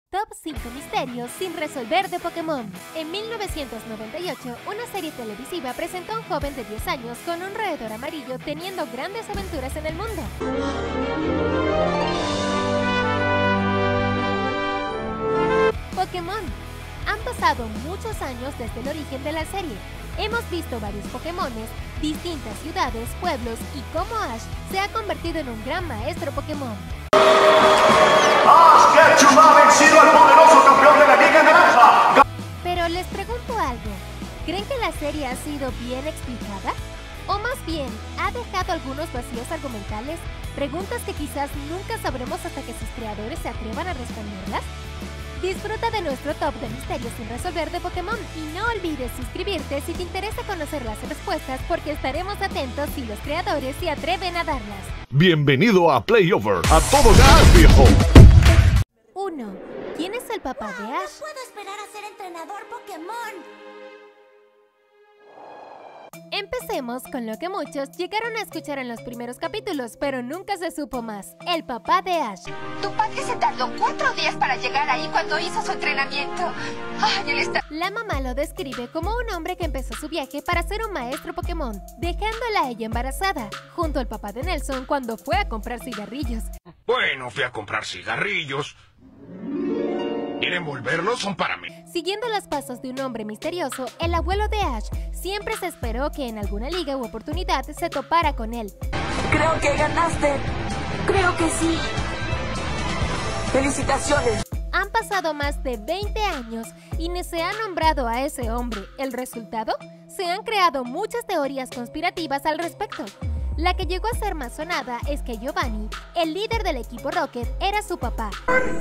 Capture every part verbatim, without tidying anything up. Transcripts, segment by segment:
Top cinco misterios sin resolver de Pokémon. En mil novecientos noventa y ocho, una serie televisiva presentó a un joven de diez años con un roedor amarillo teniendo grandes aventuras en el mundo. Pokémon. Han pasado muchos años desde el origen de la serie. Hemos visto varios Pokémones, distintas ciudades, pueblos y cómo Ash se ha convertido en un gran maestro Pokémon. ¡Ash Ketchum ha vencido al poderoso campeón de la Liga Naranja! Pero les pregunto algo, ¿creen que la serie ha sido bien explicada? O más bien, ¿ha dejado algunos vacíos argumentales? Preguntas que quizás nunca sabremos hasta que sus creadores se atrevan a responderlas. Disfruta de nuestro top de misterios sin resolver de Pokémon y no olvides suscribirte si te interesa conocer las respuestas porque estaremos atentos si los creadores se atreven a darlas. Bienvenido a Playover, a todo gas, viejo. uno. ¿Quién es el papá de Ash? No puedo esperar a ser entrenador Pokémon. Empecemos con lo que muchos llegaron a escuchar en los primeros capítulos, pero nunca se supo más. El papá de Ash. Tu padre se tardó cuatro días para llegar ahí cuando hizo su entrenamiento. Ay, él está... La mamá lo describe como un hombre que empezó su viaje para ser un maestro Pokémon, dejándola a ella embarazada, junto al papá de Nelson cuando fue a comprar cigarrillos. Bueno, fui a comprar cigarrillos. ¿Quieren volverlos? Son para mí. Siguiendo los pasos de un hombre misterioso, el abuelo de Ash siempre se esperó que en alguna liga u oportunidad se topara con él. Creo que ganaste. Creo que sí. ¡Felicitaciones! Han pasado más de veinte años y ni se ha nombrado a ese hombre. ¿El resultado? Se han creado muchas teorías conspirativas al respecto. La que llegó a ser más sonada es que Giovanni, el líder del equipo Rocket, era su papá.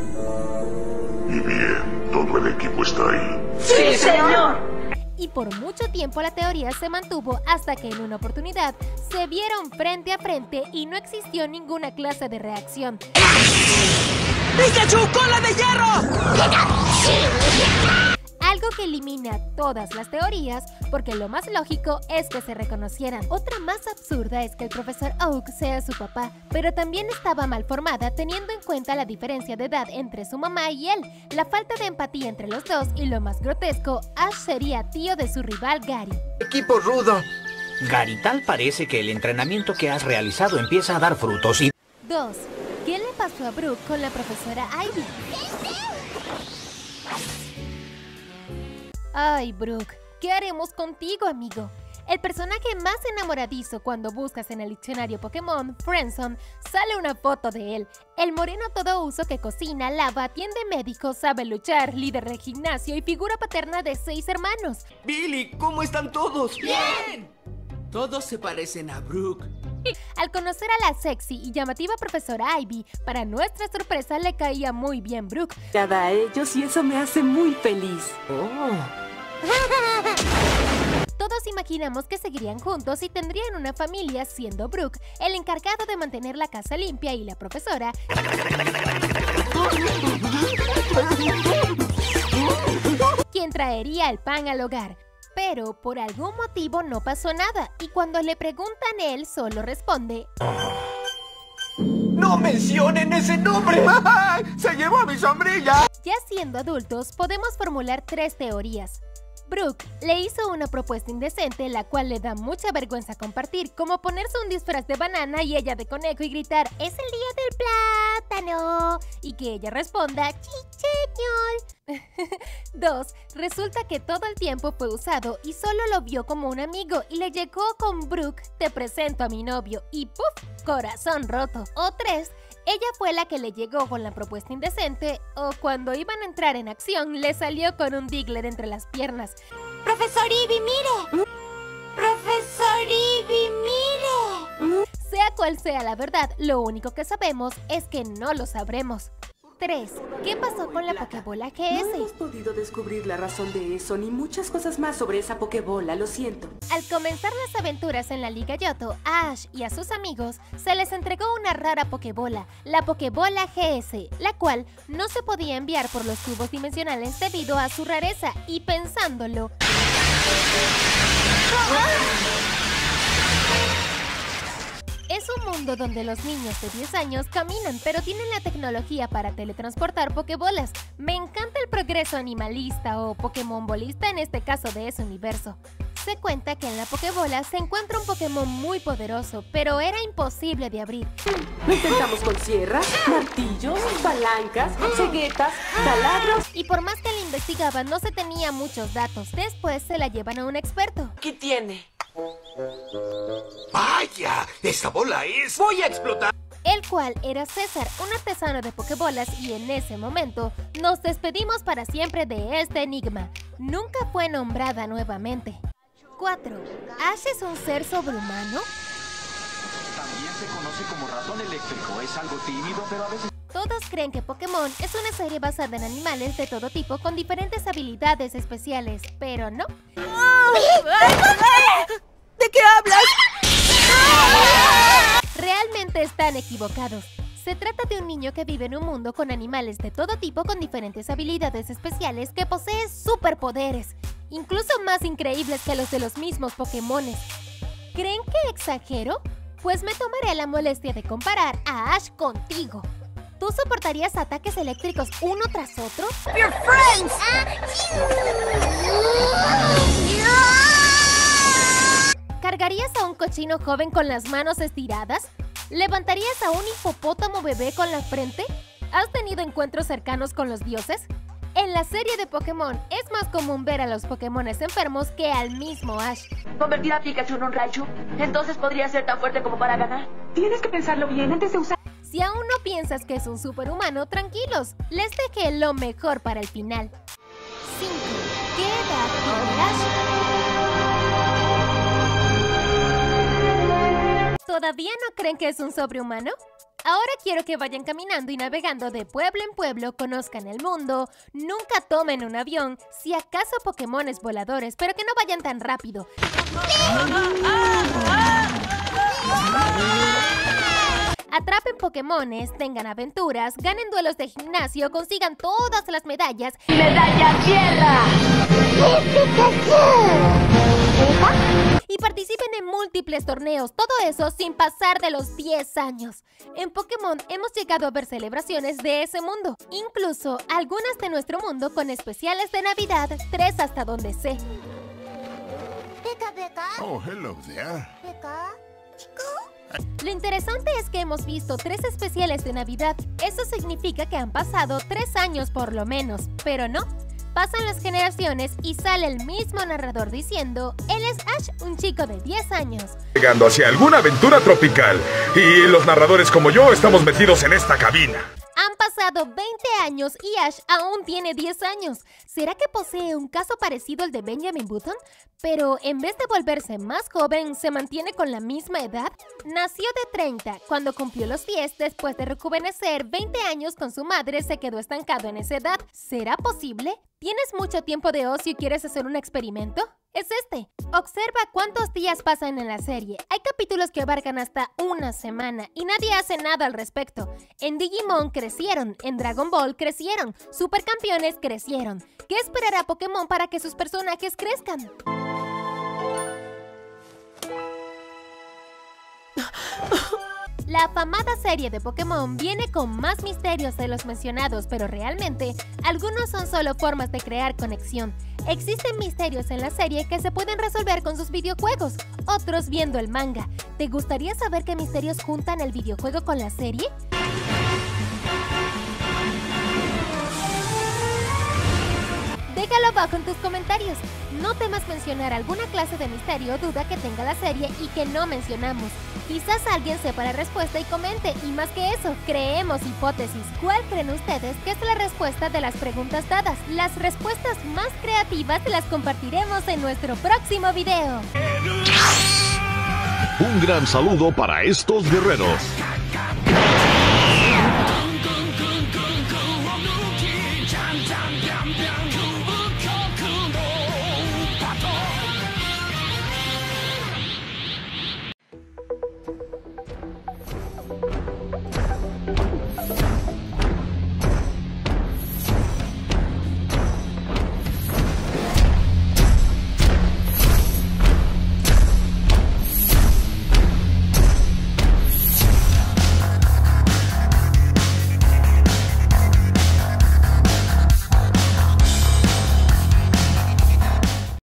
Y bien, todo el equipo está ahí. ¡Sí, señor! Y por mucho tiempo la teoría se mantuvo hasta que en una oportunidad se vieron frente a frente y no existió ninguna clase de reacción. ¡Pikachu, cola de hierro! Algo que elimina todas las teorías, porque lo más lógico es que se reconocieran. Otra más absurda es que el profesor Oak sea su papá, pero también estaba mal formada teniendo en cuenta la diferencia de edad entre su mamá y él, la falta de empatía entre los dos y lo más grotesco, Ash sería tío de su rival Gary. Equipo rudo. Gary, tal parece que el entrenamiento que has realizado empieza a dar frutos y... dos. ¿Qué le pasó a Brooke con la profesora Ivy? Ay, Brooke, ¿qué haremos contigo, amigo? El personaje más enamoradizo cuando buscas en el diccionario Pokémon, Friendzone, sale una foto de él. El moreno todo uso que cocina, lava, atiende médicos, sabe luchar, líder de gimnasio y figura paterna de seis hermanos. Billy, ¿cómo están todos? ¡Bien! Todos se parecen a Brooke. Al conocer a la sexy y llamativa profesora Ivy, para nuestra sorpresa le caía muy bien Brooke. Cada a ellos y eso me hace muy feliz. Oh. Todos imaginamos que seguirían juntos y tendrían una familia, siendo Brooke el encargado de mantener la casa limpia y la profesora quien traería el pan al hogar. Pero por algún motivo no pasó nada y cuando le preguntan él solo responde: ¡No mencionen ese nombre! ¡Se llevó mi sombrilla! Ya siendo adultos podemos formular tres teorías. Brooke le hizo una propuesta indecente la cual le da mucha vergüenza compartir, como ponerse un disfraz de banana y ella de conejo y gritar ¡es el día del plátano! Y que ella responda ¡chicheñol! dos. Resulta que todo el tiempo fue usado y solo lo vio como un amigo y le llegó con Brooke, te presento a mi novio y ¡puf! Corazón roto. O tres. Ella fue la que le llegó con la propuesta indecente o cuando iban a entrar en acción le salió con un Diglett entre las piernas. Profesor Ivy, mire. Profesor Ivy, mire. Sea cual sea la verdad, lo único que sabemos es que no lo sabremos. tres. ¿Qué pasó con la Pokébola G S? No hemos podido descubrir la razón de eso ni muchas cosas más sobre esa Pokébola, lo siento. Al comenzar las aventuras en la Liga Yoto, a Ash y a sus amigos se les entregó una rara Pokébola, la Pokébola G S, la cual no se podía enviar por los tubos dimensionales debido a su rareza y pensándolo... Es un mundo donde los niños de diez años caminan, pero tienen la tecnología para teletransportar pokebolas. Me encanta el progreso animalista o Pokémon bolista en este caso de ese universo. Se cuenta que en la Pokébola se encuentra un Pokémon muy poderoso, pero era imposible de abrir. Lo intentamos con sierras, martillos, palancas, ceguetas, taladros. Y por más que le investigaban, no se tenía muchos datos. Después se la llevan a un experto. ¿Qué tiene? ¡Vaya! ¡Esta bola es... ¡Voy a explotar! El cual era César, un artesano de pokebolas, y en ese momento nos despedimos para siempre de este enigma. Nunca fue nombrada nuevamente. cuatro. ¿Ash es un ser sobrehumano? También se conoce como ratón eléctrico. Es algo tímido, pero a veces... Todos creen que Pokémon es una serie basada en animales de todo tipo con diferentes habilidades especiales, pero no. ¿De qué hablas? Realmente están equivocados. Se trata de un niño que vive en un mundo con animales de todo tipo con diferentes habilidades especiales que posee superpoderes, incluso más increíbles que los de los mismos Pokémones. ¿Creen que exagero? Pues me tomaré la molestia de comparar a Ash contigo. ¿Tú soportarías ataques eléctricos uno tras otro? Your friends. ¿Cargarías a un cochino joven con las manos estiradas? ¿Levantarías a un hipopótamo bebé con la frente? ¿Has tenido encuentros cercanos con los dioses? En la serie de Pokémon es más común ver a los Pokémones enfermos que al mismo Ash. ¿Convertir a Pikachu en un Raichu? Entonces podría ser tan fuerte como para ganar. Tienes que pensarlo bien antes de usar... Si aún no piensas que es un superhumano, tranquilos. Les dejé lo mejor para el final. cinco. ¿Qué edad tiene Ash? ¿Todavía no creen que es un sobrehumano? Ahora quiero que vayan caminando y navegando de pueblo en pueblo, conozcan el mundo, nunca tomen un avión, si acaso Pokémones voladores, pero que no vayan tan rápido. Atrapen Pokémones, tengan aventuras, ganen duelos de gimnasio, consigan todas las medallas. ¡Medalla tierra! Y participen en múltiples torneos, todo eso sin pasar de los diez años. En Pokémon hemos llegado a ver celebraciones de ese mundo, incluso algunas de nuestro mundo con especiales de Navidad, tres hasta donde sé. Pika, Pika. Oh, hello there. Pika. Chico. Lo interesante es que hemos visto tres especiales de Navidad. Eso significa que han pasado tres años por lo menos, pero no. Pasan las generaciones y sale el mismo narrador diciendo, él es Ash, un chico de diez años. Llegando hacia alguna aventura tropical. Y los narradores como yo estamos metidos en esta cabina. Han pasado veinte años y Ash aún tiene diez años. ¿Será que posee un caso parecido al de Benjamin Button? Pero en vez de volverse más joven, ¿se mantiene con la misma edad? Nació de treinta, cuando cumplió los diez, después de rejuvenecer veinte años con su madre, se quedó estancado en esa edad. ¿Será posible? ¿Tienes mucho tiempo de ocio y quieres hacer un experimento? Es este. Observa cuántos días pasan en la serie. Hay capítulos que abarcan hasta una semana y nadie hace nada al respecto. En Digimon crecieron, en Dragon Ball crecieron, Supercampeones crecieron. ¿Qué esperará Pokémon para que sus personajes crezcan? La afamada serie de Pokémon viene con más misterios de los mencionados, pero realmente algunos son solo formas de crear conexión. Existen misterios en la serie que se pueden resolver con sus videojuegos, otros viendo el manga. ¿Te gustaría saber qué misterios juntan el videojuego con la serie? Déjalo abajo en tus comentarios. No temas mencionar alguna clase de misterio o duda que tenga la serie y que no mencionamos. Quizás alguien sepa la respuesta y comente, y más que eso, creemos hipótesis. ¿Cuál creen ustedes que es la respuesta de las preguntas dadas? Las respuestas más creativas las compartiremos en nuestro próximo video. Un gran saludo para estos guerreros. Jump, jump, jump.